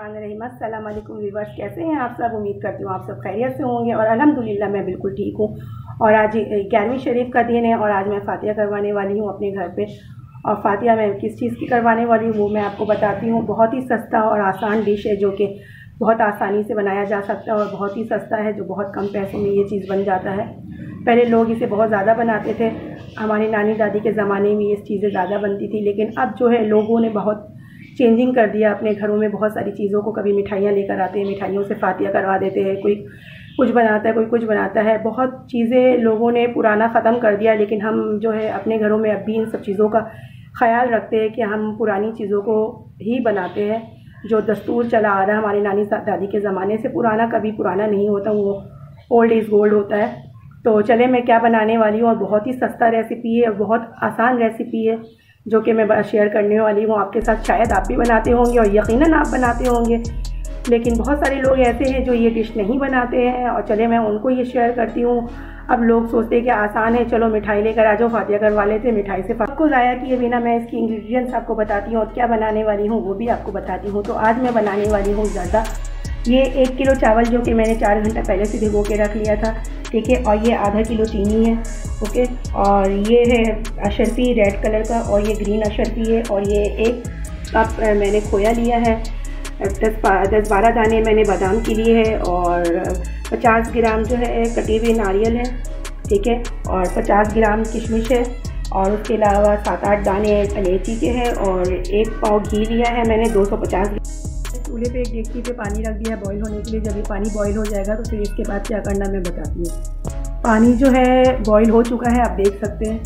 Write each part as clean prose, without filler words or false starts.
बिस्मिल्लाहिर्रहमानिर्रहीम। अस्सलाम वालेकुम व्यूअर्स, कैसे हैं आप सब। उम्मीद करती हूँ आप सब खैरियत से होंगे और अल्हम्दुलिल्लाह मैं बिल्कुल ठीक हूँ। और आज 11वीं शरीफ का दिन है और आज मैं फातिहा करवाने वाली हूँ अपने घर पे। और फातिहा मैं किस चीज़ की करवाने वाली हूँ वो मैं आपको बताती हूँ। बहुत ही सस्ता और आसान डिश है जो कि बहुत आसानी से बनाया जा सकता है और बहुत ही सस्ता है, जो बहुत कम पैसों में ये चीज़ बन जाता है। पहले लोग इसे बहुत ज़्यादा बनाते थे, हमारी नानी दादी के ज़माने में ये चीज़ें ज़्यादा बनती थी, लेकिन अब जो है लोगों ने बहुत चेंजिंग कर दिया अपने घरों में। बहुत सारी चीज़ों को, कभी मिठाइयाँ लेकर आते हैं, मिठाइयों से फातिहा करवा देते हैं, कोई कुछ बनाता है, कोई कुछ बनाता है। बहुत चीज़ें लोगों ने पुराना ख़त्म कर दिया, लेकिन हम जो है अपने घरों में अब भी इन सब चीज़ों का ख्याल रखते हैं कि हम पुरानी चीज़ों को ही बनाते हैं। जो दस्तूर चला आ रहा है हमारी नानी दादी के ज़माने से, पुराना कभी पुराना नहीं होता, वो ओल्ड इज़ गोल्ड होता है। तो चले मैं क्या बनाने वाली हूँ। और बहुत ही सस्ता रेसिपी है और बहुत आसान रेसिपी है जो कि मैं शेयर करने वाली हूँ आपके साथ। शायद आप भी बनाते होंगे और यकीनन आप बनाते होंगे, लेकिन बहुत सारे लोग ऐसे हैं जो ये डिश नहीं बनाते हैं। और चले मैं उनको ये शेयर करती हूँ। अब लोग सोचते हैं कि आसान है, चलो मिठाई लेकर आ जाओ, फातिहा करवा लेते, मिठाई से आपको ज़ाया किए बिना मैं इसकी इंग्रेडिएंट्स आपको बताती हूँ और क्या बनाने वाली हूँ वो भी आपको बताती हूँ। तो आज मैं बनाने वाली हूँ ज़्यादा। ये 1 किलो चावल जो कि मैंने 4 घंटा पहले से भिगो के रख लिया था, ठीक है। और ये आधा किलो चीनी है, ओके। और ये है अशरफी रेड कलर का और ये ग्रीन अशरफी है। और ये 1 कप मैंने खोया लिया है। 10-12 दाने मैंने बादाम के लिए है और 50 ग्राम जो है कटी हुई नारियल है, ठीक है। और 50 ग्राम किशमिश है और उसके अलावा 7-8 दाने इलायची के हैं और 1 पाव घी लिया है मैंने 250 चूल्हे पे एक डेगची पे पानी रख दिया है बॉईल होने के लिए। जब ये पानी बॉईल हो जाएगा तो फिर इसके बाद क्या करना मैं बताती हूँ। पानी जो है बॉईल हो चुका है, आप देख सकते हैं,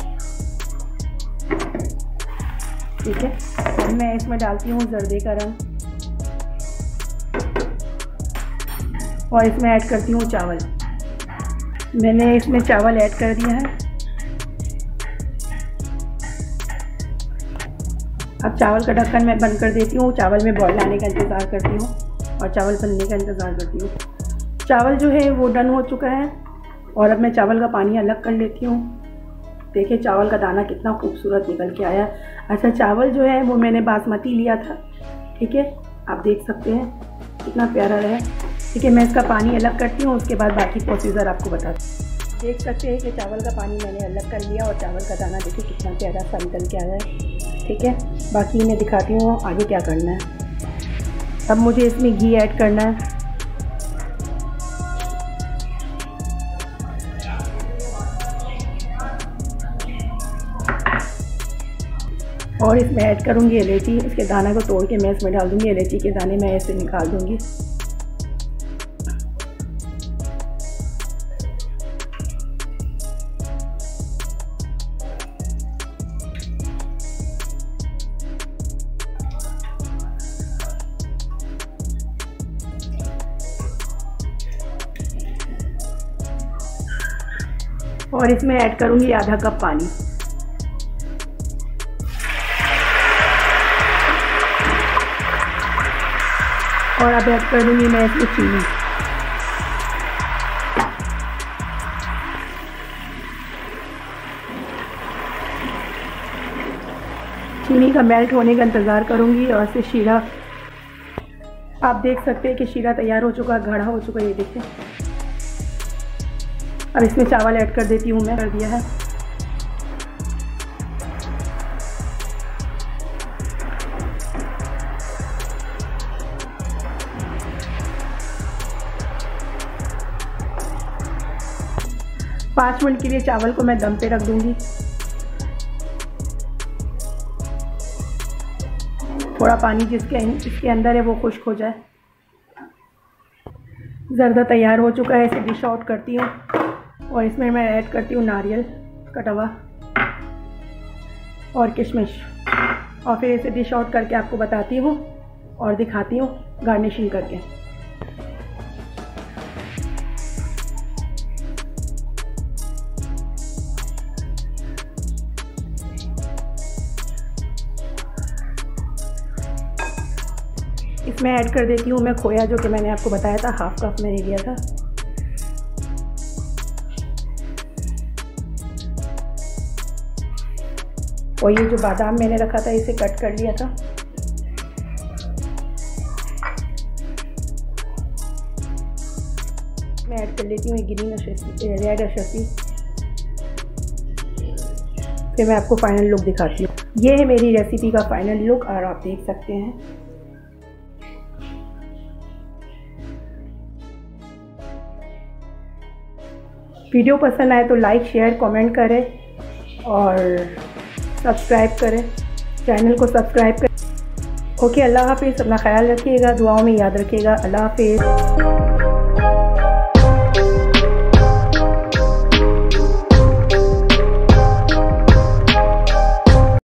ठीक है। अब मैं इसमें डालती हूँ जर्दे का रंग और इसमें ऐड करती हूँ चावल। मैंने इसमें चावल ऐड कर दिया है। अब चावल का ढक्कन मैं बंद कर देती हूँ। चावल में बॉईल आने का इंतज़ार करती हूँ और चावल बनने का इंतज़ार करती हूँ। चावल जो है वो डन हो चुका है और अब मैं चावल का पानी अलग कर लेती हूँ। देखिए चावल का दाना कितना खूबसूरत निकल के आया। अच्छा, चावल जो है वो मैंने बासमती लिया था, ठीक है, आप देख सकते हैं कितना प्यारा है, ठीक है। मैं इसका पानी अलग करती हूँ, उसके बाद बाकी प्रोसीजर आपको बताती हूँ। देख सकते हैं कि चावल का पानी मैंने अलग कर लिया और चावल का दाना देखिए कितना प्यारा सा निकल के आया है, ठीक है। बाकी मैं दिखाती हूँ आगे क्या करना है। अब मुझे इसमें घी ऐड करना है और इसमें ऐड करूँगी इलायची। इसके दाना को तोड़ के मैं इसमें डाल दूँगी, इलायची के दाने मैं ऐसे निकाल दूँगी। और इसमें ऐड करूँगी आधा कप पानी। और अब ऐड कर दूँगी मैं इसमें चीनी। चीनी का मेल्ट होने का इंतज़ार करूँगी और इसे शीरा, आप देख सकते हैं कि शीरा तैयार हो चुका, गाढ़ा हो चुका, ये देखिए। अब इसमें चावल ऐड कर देती हूँ मैं, कर दिया है। पाँच मिनट के लिए चावल को मैं दम पे रख दूँगी। थोड़ा पानी इसके अंदर है वो खुश्क हो जाए। ज़र्दा तैयार हो चुका है, इसे डिश आउट करती हूँ और इसमें मैं ऐड करती हूँ नारियल कटवा और किशमिश और फिर इसे डिश आउट करके आपको बताती हूँ और दिखाती हूँ गार्निशिंग करके। इसमें ऐड कर देती हूँ मैं खोया, जो कि मैंने आपको बताया था 1/2 कप मैंने लिया था। और ये जो बादाम मैंने रखा था इसे कट कर लिया था। मैं ऐड कर लेती हूँ ग्रीन अशर्फी, रेड अशर्फी। फिर मैं आपको फाइनल लुक दिखाती हूँ। ये है मेरी रेसिपी का फाइनल लुक और आप देख सकते हैं। वीडियो पसंद आए तो लाइक शेयर कमेंट करें और सब्सक्राइब करें, चैनल को सब्सक्राइब करें। ओके, अल्लाह हाफिज़। अपना ख्याल रखिएगा, दुआओं में याद रखिएगा। अल्लाह हाफिज़।